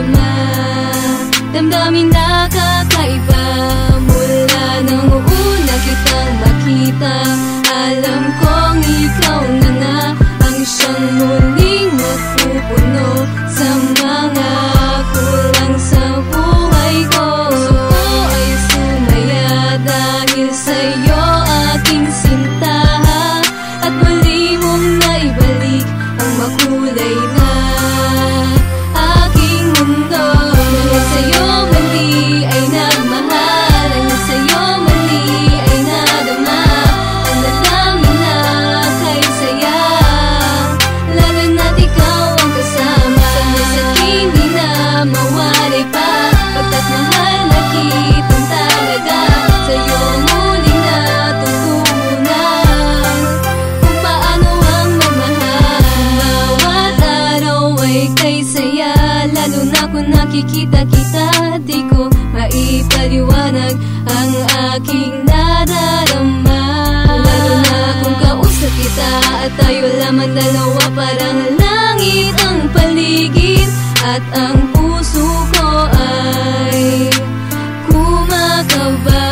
nadarama. Damdamin na kakaiba mula nang una kitang makita. Alam kong ikaw na nga ang siyang muling magpupuno sa mga kulang sa buhay ko. Gusto ko ay sumaya dahil sa'yo aking sinta, at muli mong naibalik ang makulay na aking mundo. Dahil sa'yo muli ay nagmahal, dahil sa'yo muli ay nadama. Ang damdamin na kay saya, lalo na't ikaw ang kasama. Sana'y sa'kin di na mawalay pa, pagkat mahal na kitang talaga. Sa'yo muling natutunan kung paano ang magmahal. Bawat araw ay kay saya, lalo na kung nakikita kita. Di ko maipaliwanag ang aking nadarama. Lalo na kung kausap kita at tayo lamang dalawa, parang langit ang paligid at ang puso ko ay kumakaba.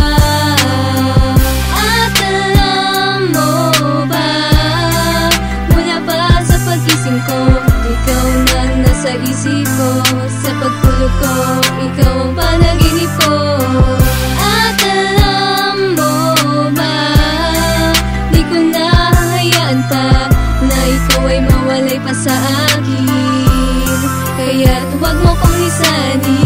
At alam mo ba, mula pa sa pagkising ko, ikaw nang nasa isip ko. Sa pagtulog ko, ikaw ang panaginip ko. At alam mo ba, di ko na hahayaan pa na ikaw ay mawalay pa sa akin. Kaya't huwag mo kong lisanin.